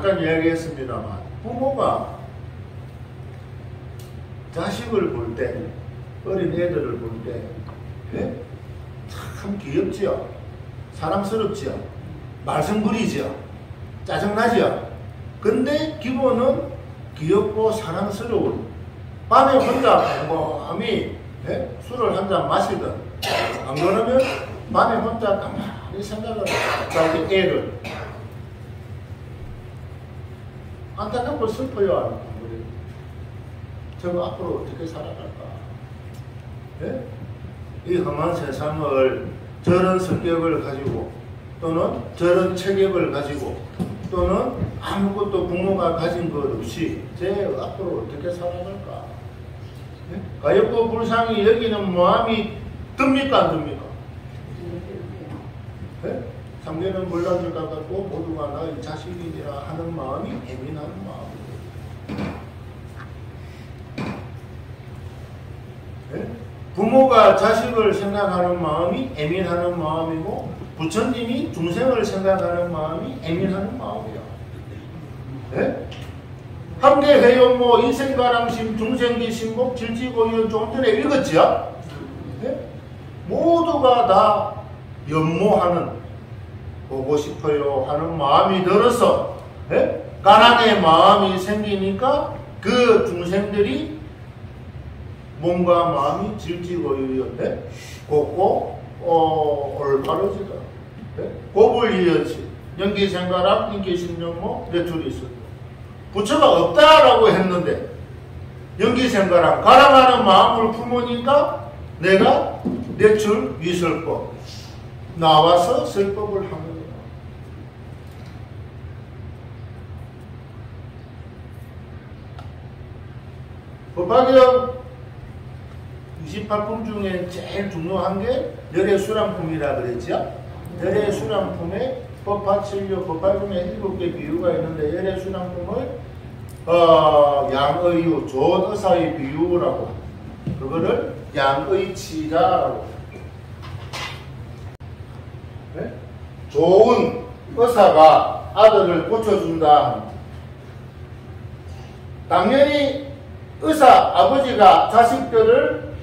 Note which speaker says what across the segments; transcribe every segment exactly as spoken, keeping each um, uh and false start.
Speaker 1: 잠깐 이야기했습니다만 부모가 자식을 볼 때, 어린 애들을 볼 때 참 귀엽지요, 사랑스럽지요, 말썽부리지요, 짜증나지요. 근데 기본은 귀엽고 사랑스러운, 밤에 혼자 꼼꼼히 술을 한 잔 마시든 안 그러면 밤에 혼자 가만히 생각을 하고 자기 애를 안타깝고 슬퍼요. 저거 앞으로 어떻게 살아갈까? 네? 이 험한 세상을 저런 성격을 가지고 또는 저런 체격을 가지고 또는 아무것도 부모가 가진 것 없이 제 앞으로 어떻게 살아갈까? 네? 가엾고 불쌍히 여기는 마음이 듭니까 안 듭니까? 네? 상대는 몰라줄 것 같고 모두가 나의 자식이니라 하는 마음이 예민한 마음이에요. 네? 부모가 자식을 생각하는 마음이 예민하는 마음이고 부처님이 중생을 생각하는 마음이 예민하는 마음이야. 네? 함계해연모 인생가랑심 중생기신복 질지고연 좀 전에 읽었지요? 네? 모두가 다 연모하는, 보고 싶어요 하는 마음이 들어서 네? 가난의 마음이 생기니까 그 중생들이 몸과 마음이 질지고유였네. 곱고 어, 올바르지다. 네? 고불이었지. 연기생가랑 인기신명모 내출이 있었고 부처가 없다라고 했는데 연기생가랑 가랑하는 마음을 품으니까 내가 내출 위설법 나와서 설법을 하는 거야. 법화경 이십팔 품 중에 제일 중요한 게 열애수람품이라 그랬죠. 열애수람품에 법화칠류, 법화 중에 일곱 개 비유가 있는데 열애수람품을 어, 양의유, 좋은 의사의 비유라고 그거를 양의치자라고 네? 좋은 의사가 아들을 고쳐준다. 당연히 의사 아버지가 자식들을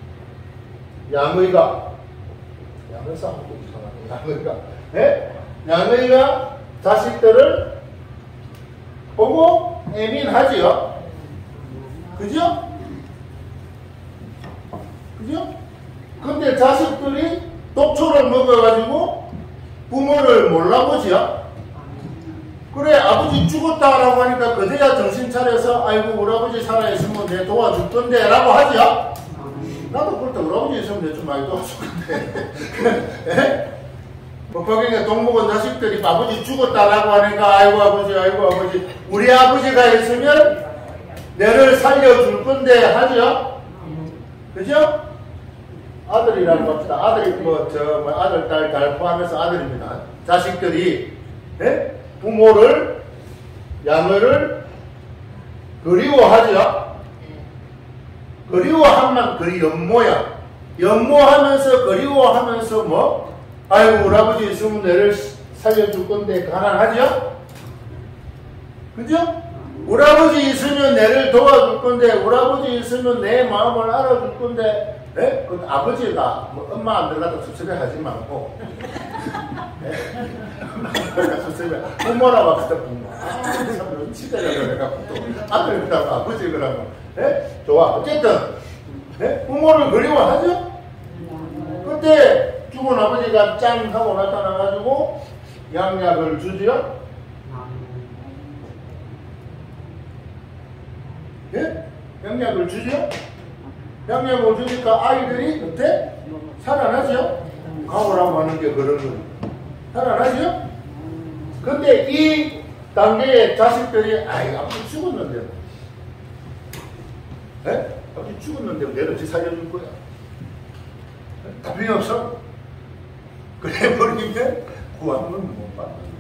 Speaker 1: 양의가 양의사 하고 이상하네. 양의가 네? 양의가 자식들을 보고 예민하지요. 그죠? 그죠? 근데 자식들이 독초를 먹어가지고 부모를 몰라보지요. 그래 아버지 죽었다라고 하니까 그제야 정신 차려서 아이고 우리 아버지 살아있으면 내 도와줄 건데 라고 하지요. 나도 그럴 때 우리 아버지 있으면 내 좀 많이 도와줄 건데 법화경에 동목은 자식들이 아버지 죽었다라고 하니까 아이고 아버지 아이고 아버지 우리 아버지가 있으면 내를 살려줄 건데 하죠. 그죠? 아들이라고 합시다. 아들이 뭐 저 뭐 아들 딸 달 포함해서 아들입니다. 자식들이 네? 부모를 양을 그리워하죠. 그리워하면 그리 연모야. 연모하면서 그리워하면서 뭐 아이고 우리 아버지 있으면 내를 살려줄 건데 가난하죠? 그죠? 우리 아버지 있으면 내를 도와줄 건데 우리 아버지 있으면 내 마음을 알아줄 건데 네? 그 아버지가 뭐 엄마 안 들어가도 수습해 하지 말고 네? 수습해 부모라고 합시다. 부모 참 치대려고 내가 또 아들 그러고 아버지 그러고 네? 좋아. 어쨌든 네? 부모를 그리워하죠? 그때 죽은 아버지가 짠 하고 나타나가지고 양약을 주지요? 예? 양약을 주죠? 양약을 주니까 아이들이 어때? 살아나죠? 가오라고 하는 게 그런 거예요. 살아나죠? 근데 이 단계의 자식들이 아이 아버지 죽었는데요. 예? 아버지 죽었는데 내가 어찌 살려줄 거야? 답이 없어? 그래 버리면 구하면 못 받는 거예요.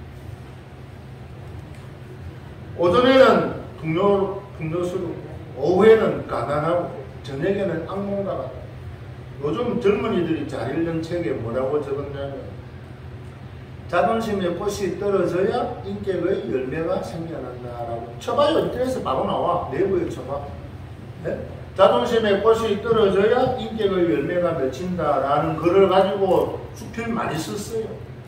Speaker 1: 오전에는 풍요, 풍요스러워, 오후에는 가난하고 저녁에는 악몽과 같다. 요즘 젊은이들이 잘 읽는 책에 뭐라고 적었냐면 자존심의 꽃이 떨어져야 인격의 열매가 생겨난다라고 쳐봐요. 인터넷에서 바로 나와. 내부에 쳐봐. 네? 자존심의 꽃이 떨어져야 인격의 열매가 맺힌다라는 글을 가지고 수필 많이 썼어요.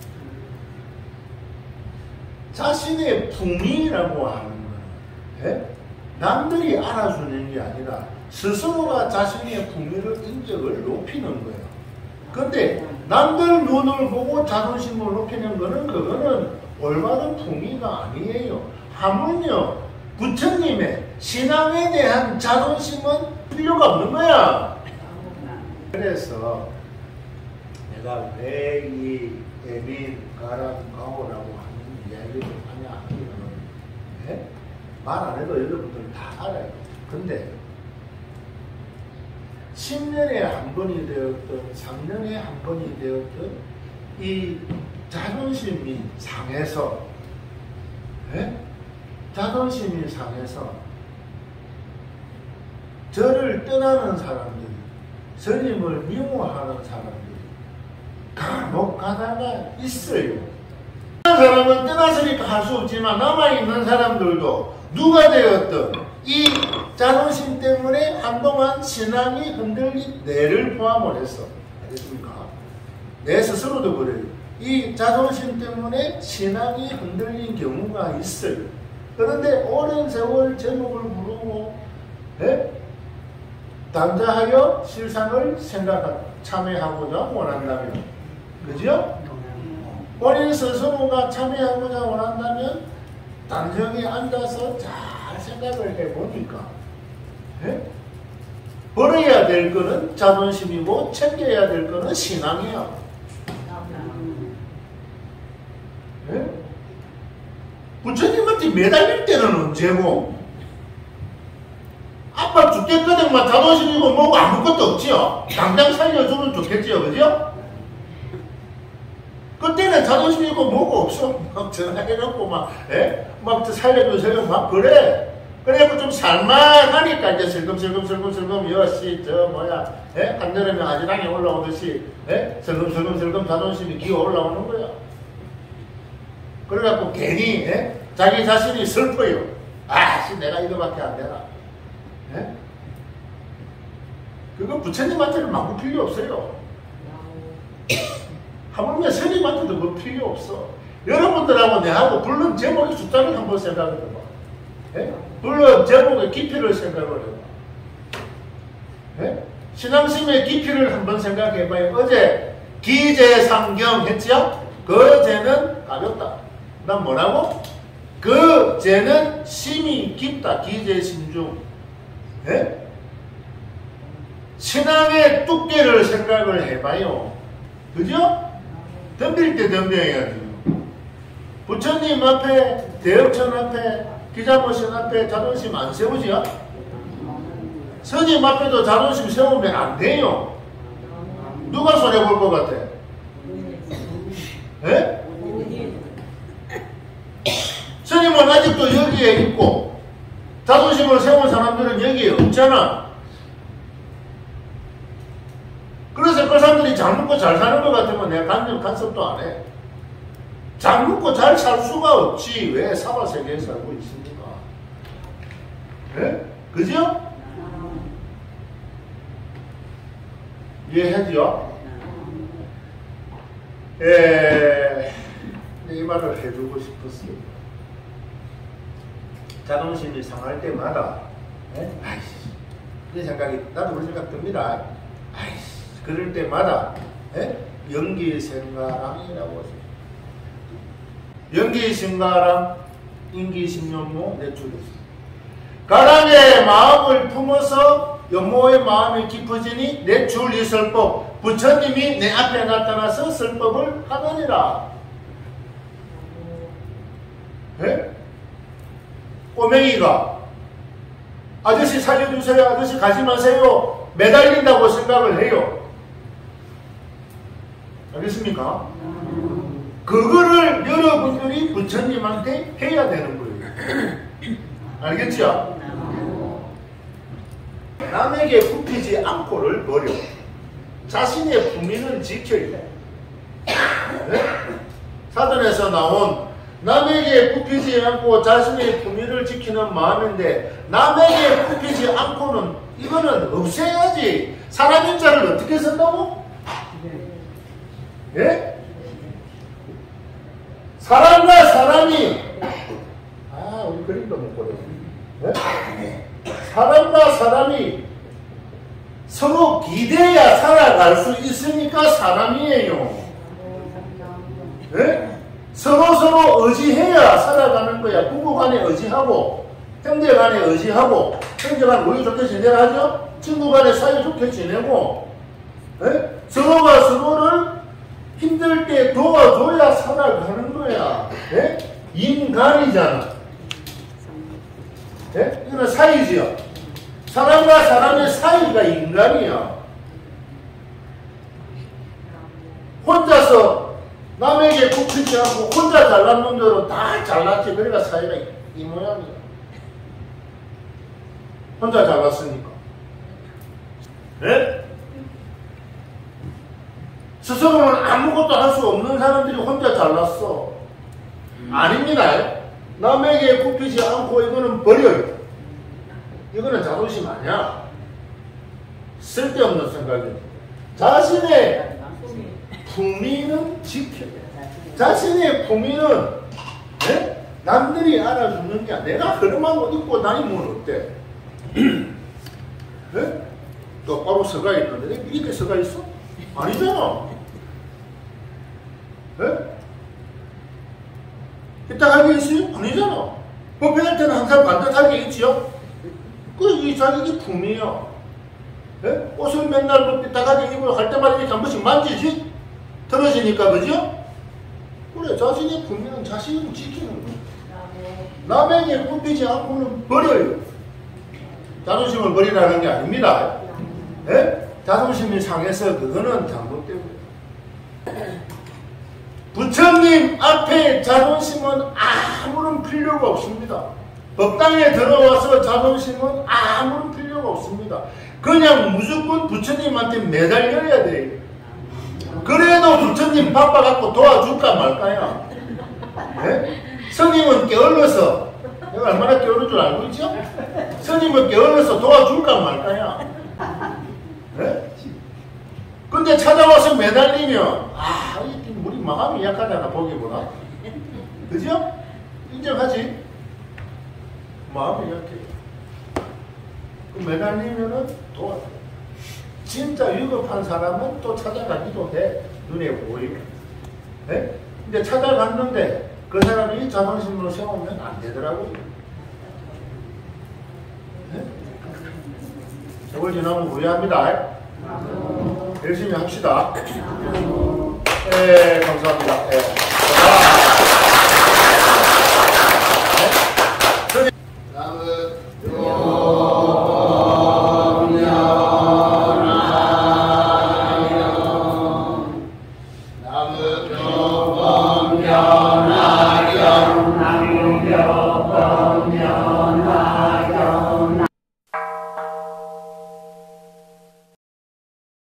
Speaker 1: 자신의 품위라고 하는 거는 네? 남들이 알아주는 게 아니라 스스로가 자신의 품위를, 인격을 높이는 거예요. 근데 남들 눈을 보고 자존심을 높이는 거는 그거는 올바른 품위가 아니에요. 하물며 부처님의 신앙에 대한 자존심은 필요가 없는 거야. 그래서 내가 왜 이 애민, 가람, 가오라고 하는 이야기를 하냐 하면 네? 말 안 해도 여러분들 다 알아요. 근데 십 년에 한 번이 되었든 삼 년에 한 번이 되었든 이 자존심이 상해서 네? 자존심이 상해서 저를 떠나는 사람들이, 스님을 미워하는 사람들이 간혹 가다가 있어요. 떠난 사람은 떠났으니까 할 수 없지만 남아있는 사람들도 누가 되었든 이 자존심 때문에 한동안 신앙이 흔들린 내를 포함을 했어. 알겠습니까? 내 스스로도 그래요. 이 자존심 때문에 신앙이 흔들린 경우가 있어요. 그런데 오랜 세월 제목을 부르고 예? 단자하여 실상을 생각하고 참회하고자 원한다면, 그죠? 본인 스스로가 참회하고자 원한다면 단정히 앉아서 잘 생각을 해보니까 예? 버려야 될 거는 자존심이고 챙겨야 될 거는 신앙이야. 예? 부처님한테 매달릴 때는 언제고? 아빠 죽겠거든만 자존심이고 뭐고 아무것도 없지요. 당장 살려주면 좋겠지요. 그죠? 그때는 자존심이고 뭐고 없어. 막 전화해놓고 막, 예? 막 살려주세요. 막 그래. 그래갖고 좀 살만하니까 이제 슬금슬금슬금슬금 여시 저 뭐야, 예? 한여름에 아지랑이 올라오듯이, 예? 슬금슬금슬금 자존심이 기어 올라오는 거야. 그래갖고 괜히, 예? 자기 자신이 슬퍼요. 아씨, 내가 이거밖에 안 되나. 예? 그거 부처님한테는 망구 필요 없어요. 하물며 스님한테도 뭐 필요 없어. 여러분들하고 내하고 불론 제목의 숫자를 한번 생각을 해봐. 예? 불론 제목의 깊이를 생각을 해봐. 예? 신앙심의 깊이를 한번 생각해봐요. 어제 기재상경 했지요? 그 죄는 가볍다. 난 뭐라고? 그 죄는 심이 깊다. 기재심중. 예? 신앙의 두께를 생각을 해봐요. 그죠? 덤빌 때 덤벼야지. 부처님 앞에, 대업천 앞에, 기자모신 앞에 자존심 안 세우지요? 스님 앞에도 자존심 세우면 안 돼요. 누가 손해볼 것 같아? 예? 스님은 아직도 여기에 있고 자존심을 세운 사람들은 여기에 없잖아. 그래서 그 사람들이 잘 먹고 잘 사는 것 같으면 내가 간접 간섭도 안 해. 잘 먹고 잘 살 수가 없지. 왜 사바세계에 살고 있습니까? 예? 그죠? 이해하죠? 예, 이 말을 해주고 싶었어요. 자존심이 상할 때마다, 예? 아이씨, 이 생각이, 나도 그런 생각 듭니다. 아이씨, 그럴 때마다, 예? 연기생가랑이라고 하세요. 연기신가랑, 인기신연모, 내출했습니다. 가랑의 마음을 품어서 연모의 마음이 깊어지니 내출이설법. 부처님이 내 앞에 나타나서 설법을 하느니라. 네? 꼬맹이가 아저씨 살려주세요, 아저씨 가지 마세요, 매달린다고 생각을 해요. 알겠습니까? 그거를 여러분들이 부처님한테 해야 되는 거예요. 알겠죠? 남에게 굽히지 않고를 버려. 자신의 품위는 지켜야 돼. 네? 사전에서 나온 남에게 굽히지 않고 자신의 품위를 지키는 마음인데 남에게 굽히지 않고는 이거는 없애야지. 사람 인자를 어떻게 쓴다고? 예? 사람과 사람이 아 우리 그림도 못 그려. 예? 사람과 사람이 서로 기대야 살아갈 수 있으니까 사람이에요. 예? 서로 서로 의지해야 살아가는 거야. 부부 간에 의지하고, 형제 간에 의지하고, 형제 간에 우리 좋게 지내라 하죠? 친구 간에 사이좋게 지내고, 예? 서로가 서로를 힘들 때 도와줘야 살아가는 거야. 예? 인간이잖아. 예? 이거는 사이지요. 사람과 사람의 사이가 인간이야. 혼자서 남에게 굽히지 않고 혼자 잘난 놈들은 다 잘났지. 그러니까 사이가 이, 이 모양이야. 혼자 잘났으니까. 네? 스스로는 아무것도 할 수 없는 사람들이 혼자 잘났어. 아닙니다. 남에게 굽히지 않고 이거는 버려요. 이거는 자존심 아니야. 쓸데없는 생각이야. 자신의 품위는 지켜. 자신의 품위는 네? 남들이 알아주는 게 아니라 내가 흐름한 거 입고 다니면 어때? 네? 똑바로 서가 있는데 이렇게 서가 있어? 아니잖아. 네? 삐딱하게 있어요? 아니잖아. 법회할 때는 항상 반듯하게 있지요? 그 이 자격이 품위야. 네? 옷을 맨날 뭐 삐딱하게 입고 할 때마다 이렇게 한 번씩 만지지? 틀어지니까, 그죠? 그래, 자신의 품위는 자신을 지키는 거야. 남에게 굽히지 않고는 버려요. 자존심을 버리라는 게 아닙니다. 네? 자존심이 상해서 그거는 잘못되고요. 부처님 앞에 자존심은 아무런 필요가 없습니다. 법당에 들어와서 자존심은 아무런 필요가 없습니다. 그냥 무조건 부처님한테 매달려야 돼요. 그래도 부처님 바빠갖고 도와줄까 말까요? 네? 스님은 게을러서, 내가 얼마나 게으른 줄 알고 있죠? 스님은 게을러서 도와줄까 말까요? 네? 근데 찾아와서 매달리면, 아, 우리 마음이 약하잖아, 보기보다. 그죠? 인정하지? 마음이 약해. 매달리면은 도와줘. 진짜 위급한 사람은 또 찾아가기도 해. 눈에 보이면. 네? 근데 찾아갔는데 그 사람이 자존심으로 세우면 안 되더라고요. 네? 세월 지나면 후회합니다. 열심히 합시다. 네, 감사합니다. 네.